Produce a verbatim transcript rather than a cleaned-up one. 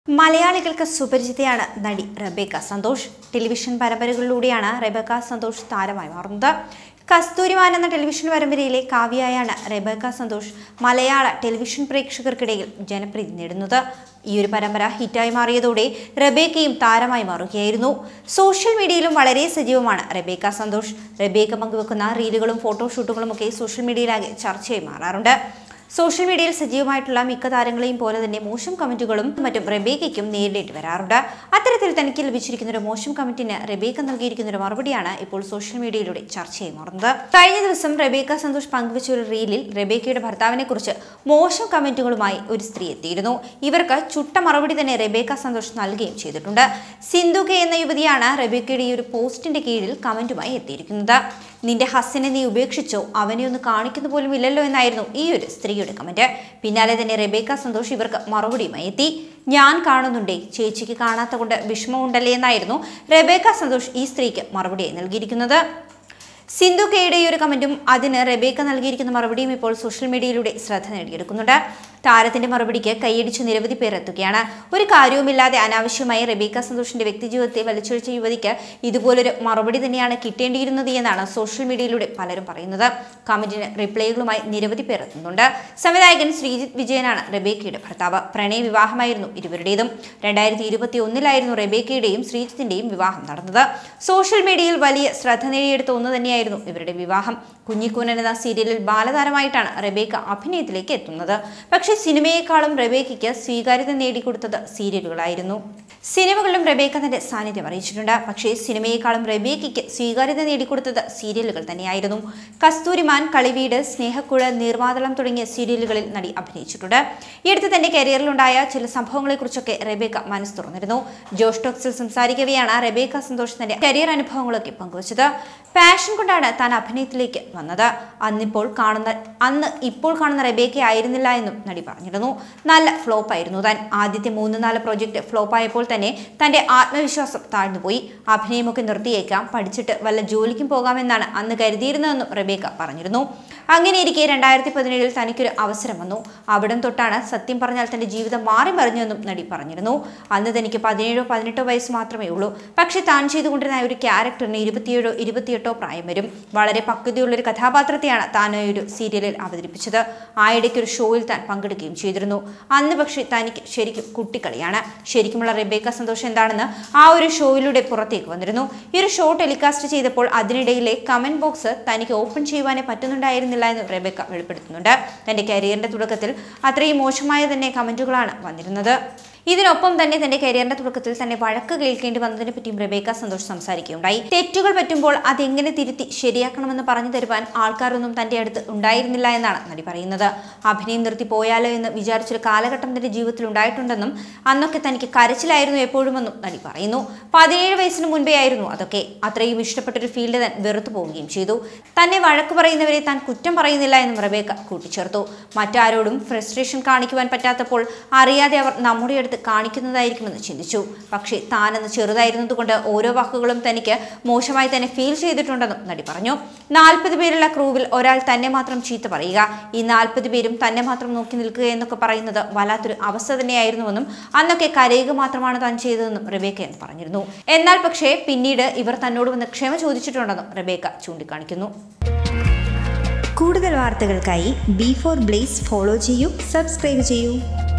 മലയാളികൾക്ക് സുപരിചിതയാണ് നടി റെബേക്ക സന്തോഷ്. ടെലിവിഷൻ പരമ്പരകളിലൂടെയാണ് റെബേക്ക സന്തോഷ് താരമായി മാറുന്നത്. കസ്തൂരിമാൻ എന്ന ടെലിവിഷൻ പരമ്പരയിലെ കാവ്യയായാണ് റെബേക്ക സന്തോഷ് മലയാള ടെലിവിഷൻ പ്രേക്ഷകർക്കിടയിൽ ജനപ്രീതി നേടുന്നത്. ഈ ഒരു പരമ്പര ഹിറ്റായി മാറിയതോടെ റെബേക്കയും താരമായി മാറുകയായിരുന്നു. സോഷ്യൽ മീഡിയയിലും വളരെ സജീവമാണ് റെബേക്ക സന്തോഷ്. റെബേക്ക പങ്കുവെക്കുന്ന റീലുകളും ഫോട്ടോഷൂട്ടുകളും ഒക്കെ സോഷ്യൽ മീഡിയയിലാകെ ചർച്ചയായി മാറാറുണ്ട്. സോഷ്യൽ മീഡിയയിൽ സജീവമായിട്ടുള്ള മിക്ക താരങ്ങളെയും പോലെ തന്നെ മോശം കമന്റുകളും മറ്റും റെബേക്കയ്ക്കും നേരിടേണ്ടി വരാറുണ്ട്. അത്തരത്തിൽ തനിക്ക് ലഭിച്ചിരിക്കുന്ന ഒരു മോശം കമന്റിന് റെബേക്ക നൽകിയിരിക്കുന്ന ഒരു മറുപടിയാണ് ഇപ്പോൾ സോഷ്യൽ മീഡിയയിലൂടെ ചർച്ചയായി മാറുന്നത്. കഴിഞ്ഞ ദിവസം റെബേക്ക സന്തോഷ് പങ്കുവച്ച ഒരു റീലിൽ റെബേക്കയുടെ ഭർത്താവിനെ കുറിച്ച് മോശം കമന്റുകളുമായി ഒരു സ്ത്രീ എത്തിയിരുന്നു. ഇവർക്ക് ചുട്ട മറുപടി തന്നെ റെബേക്ക സന്തോഷ് നൽകുകയും ചെയ്തിട്ടുണ്ട്. സിന്ധു കെ എന്ന യുവതിയാണ് റെബേക്കയുടെ ഈ ഒരു പോസ്റ്റിന്റെ കീഴിൽ കമന്റുമായി എത്തിയിരിക്കുന്നത്. നിന്റെ ഹസ്സിനെ നീ ഉപേക്ഷിച്ചോ, അവനെ ഒന്ന് കാണിക്കുന്ന പോലും ഇല്ലല്ലോ എന്നായിരുന്നു ഈ ഒരു സ്ത്രീയുടെ കമന്റ്. പിന്നാലെ തന്നെ റെബേക്ക സന്തോഷ് ഇവർക്ക് മറുപടിയുമായി എത്തി. ഞാൻ കാണുന്നുണ്ടേ, ചേച്ചിക്ക് കാണാത്ത കൊണ്ട് വിഷമമുണ്ടല്ലേ എന്നായിരുന്നു റെബേക്ക സന്തോഷ് ഈ സ്ത്രീക്ക് മറുപടിയായി നൽകിയിരിക്കുന്നത്. സിന്ധു കെയുടെ ഈ ഒരു കമന്റും അതിന് റെബേക്ക നൽകിയിരിക്കുന്ന മറുപടിയും ഇപ്പോൾ സോഷ്യൽ മീഡിയയിലൂടെ ശ്രദ്ധ നേടിയെടുക്കുന്നുണ്ട്. താരത്തിന്റെ മറുപടിക്ക് കൈയടിച്ച് നിരവധി പേർ എത്തുകയാണ്. ഒരു കാര്യവുമില്ലാതെ അനാവശ്യമായി റെബേക്ക സന്തോഷിന്റെ വ്യക്തിജീവിതത്തെ വലിച്ചൊഴിച്ച യുവതിക്ക് ഇതുപോലൊരു മറുപടി തന്നെയാണ് കിട്ടേണ്ടിയിരുന്നത് എന്നാണ് സോഷ്യൽ മീഡിയയിലൂടെ പലരും പറയുന്നത്. കമന്റിന് റിപ്ലൈകളുമായി നിരവധി പേർ എത്തുന്നുണ്ട്. സംവിധായകൻ ശ്രീജിത്ത് വിജയനാണ് റെബേക്കയുടെ ഭർത്താവ്. പ്രണയ വിവാഹമായിരുന്നു ഇരുവരുടേതും. രണ്ടായിരത്തി ഇരുപത്തി ഒന്നിലായിരുന്നു റെബേക്കയുടെയും ശ്രീജിത്തിന്റെയും വിവാഹം നടന്നത്. സോഷ്യൽ മീഡിയയിൽ വലിയ ശ്രദ്ധ നേടിയെടുത്ത ഒന്ന് തന്നെയായിരുന്നു ഇവരുടെ വിവാഹം. കുഞ്ഞിക്കൂനൻ എന്ന സീരിയലിൽ ബാലതാരമായിട്ടാണ് റെബേക്ക അഭിനയത്തിലേക്ക് എത്തുന്നത്. പക്ഷേ സിനിമയെക്കാളും റെബേക്കയ്ക്ക് സ്വീകാര്യത നേടിക്കൊടുത്തത് സീരിയലുകളായിരുന്നു. സിനിമകളിലും റെബേക്ക തന്റെ സാന്നിധ്യം അറിയിച്ചിട്ടുണ്ട്. പക്ഷേ സിനിമയെക്കാളും റെബേക്കയ്ക്ക് സ്വീകാര്യത നേടിക്കൊടുത്തത് സീരിയലുകൾ തന്നെയായിരുന്നു. കസ്തൂരിമാൻ, കളിവീട്, സ്നേഹക്കുഴ, നീർമാതളം തുടങ്ങിയ സീരിയലുകളിൽ നടി അഭിനയിച്ചിട്ടുണ്ട്. ഈയടുത്ത് തന്റെ കരിയറിലുണ്ടായ ചില സംഭവങ്ങളെക്കുറിച്ചൊക്കെ റെബേക്ക മനസ്സ് തുറന്നിരുന്നു. ജോഷ് ടോക്സിൽ സംസാരിക്കവെയാണ് റെബേക്ക സന്തോഷ് തന്റെ കരിയർ അനുഭവങ്ങളൊക്കെ പങ്കുവച്ചത്. പാഷൻ കൊണ്ടാണ് താൻ അഭിനയത്തിലേക്ക് വന്നത്. അന്നിപ്പോൾ കാണുന്ന അന്ന് ഇപ്പോൾ കാണുന്ന റെബേക്ക ആയിരുന്നില്ല എന്നും നടി പറഞ്ഞിരുന്നു. നല്ല ഫ്ലോപ്പ് ആയിരുന്നു താൻ. ആദ്യത്തെ മൂന്ന് നാല് പ്രോജക്റ്റ് ഫ്ലോപ്പ് ആയപ്പോൾ തന്നെ തന്റെ ആത്മവിശ്വാസം താഴ്ന്നുപോയി. അഭിനയമൊക്കെ നിർത്തിയേക്കാം, പഠിച്ചിട്ട് വല്ല ജോലിക്കും പോകാമെന്നാണ് അന്ന് കരുതിയിരുന്നതെന്നും റെബേക്ക പറഞ്ഞിരുന്നു. അങ്ങനെയിരിക്കെ രണ്ടായിരത്തി പതിനേഴിൽ തനിക്കൊരു അവസരം വന്നു. അവിടം തൊട്ടാണ് സത്യം പറഞ്ഞാൽ തന്റെ ജീവിതം മാറി മറിഞ്ഞെന്നും നടി പറഞ്ഞിരുന്നു. അന്ന് തനിക്ക് പതിനേഴോ പതിനെട്ടോ വയസ്സ് മാത്രമേ ഉള്ളൂ. പക്ഷെ താൻ ചെയ്തുകൊണ്ടിരുന്ന ഒരു ക്യാരക്ടറിന് ഇരുപത്തിയേഴോ ഇരുപത്തിയെട്ടോ പ്രായം വരും. വളരെ പക്വതയുള്ളൊരു കഥാപാത്രത്തെയാണ് താൻ ഒരു സീരിയലിൽ അവതരിപ്പിച്ചത്. ആയിടയ്ക്ക് ഒരു ഷോയിൽ താൻ പങ്കെടുക്കുകയും ചെയ്തിരുന്നു. അന്ന് പക്ഷേ തനിക്ക് ശരിക്കും കുട്ടിക്കളിയാണ്. ശരിക്കുമുള്ള റെബേക്ക സന്തോഷ് എന്താണെന്ന് ആ ഒരു ഷോയിലൂടെ പുറത്തേക്ക് വന്നിരുന്നു. ഈ ഒരു ഷോ ടെലികാസ്റ്റ് ചെയ്തപ്പോൾ അതിനിടയിലെ കമന്റ് ബോക്സ് തനിക്ക് ഓപ്പൺ ചെയ്യുവാനേ പറ്റുന്നുണ്ടായിരുന്നില്ല എന്ന് റെബേക്ക വെളിപ്പെടുത്തുന്നുണ്ട്. തന്റെ കരിയറിന്റെ തുടക്കത്തിൽ അത്രയും മോശമായ തന്നെ കമന്റുകളാണ് വന്നിരുന്നത്. ഇതിനൊപ്പം തന്നെ തന്റെ കരിയറിന്റെ തുടക്കത്തിൽ തന്നെ വഴക്ക് കേൾക്കേണ്ടി വന്നതിനെ പറ്റിയും റെബേക്ക സന്തോഷ് സംസാരിക്കുകയുണ്ടായി. തെറ്റുകൾ പറ്റുമ്പോൾ അതെങ്ങനെ തിരുത്തി ശരിയാക്കണമെന്ന് പറഞ്ഞു തരുവാൻ ആൾക്കാരൊന്നും തന്റെ അടുത്ത് ഉണ്ടായിരുന്നില്ല എന്നാണ് നടി പറയുന്നത്. അഭിനയം നിർത്തി പോയാലോ എന്ന് വിചാരിച്ചൊരു കാലഘട്ടം തന്റെ ജീവിതത്തിൽ ഉണ്ടായിട്ടുണ്ടെന്നും അന്നൊക്കെ തനിക്ക് കരച്ചിലായിരുന്നു എപ്പോഴുമെന്നും നടി പറയുന്നു. പതിനേഴ് വയസ്സിന് മുൻപേ ആയിരുന്നു അതൊക്കെ. അത്രയും ഇഷ്ടപ്പെട്ടൊരു ഫീൽഡ് താൻ വെറുത്തു പോവുകയും ചെയ്തു. തന്നെ വഴക്ക് പറയുന്നവരെ താൻ കുറ്റം പറയുന്നില്ല എന്നും റെബേക്ക കൂട്ടിച്ചേർത്തു. മറ്റാരോടും ഫ്രസ്ട്രേഷൻ കാണിക്കുവാൻ പറ്റാത്തപ്പോൾ അറിയാതെ അവർ നമ്മുടെ അടുത്ത് കാണിക്കുന്നതായിരിക്കുമെന്ന് ചിന്തിച്ചു. പക്ഷേ താനെന്ന് ചെറുതായിരുന്നതുകൊണ്ട് ഓരോ വാക്കുകളും തനിക്ക് മോശമായി തന്നെ ഫീൽ ചെയ്തിട്ടുണ്ടെന്നും നടി പറഞ്ഞു. നാൽപ്പത് പേരുള്ള ക്രൂവിൽ ഒരാൾ തന്നെ മാത്രം ചീത്ത പറയുക, ഈ നാൽപ്പത് പേരും തന്നെ മാത്രം നോക്കി നിൽക്കുക എന്നൊക്കെ പറയുന്നത് വല്ലാത്തൊരു അവസ്ഥ തന്നെയായിരുന്നുവെന്നും അന്നൊക്കെ കരയുക മാത്രമാണ് താൻ ചെയ്തതെന്നും റെബേക്ക എന്ന് പറഞ്ഞിരുന്നു. എന്നാൽ പക്ഷേ പിന്നീട് ഇവർ തന്നോട് വന്ന് ക്ഷമ ചോദിച്ചിട്ടുണ്ടെന്നും റെബേക്ക ചൂണ്ടിക്കാണിക്കുന്നു. കൂടുതൽ വാർത്തകൾക്കായി ബി ഫോർ ബ്ലേസ് ഫോളോ ചെയ്യൂ, സബ്സ്ക്രൈബ് ചെയ്യൂ.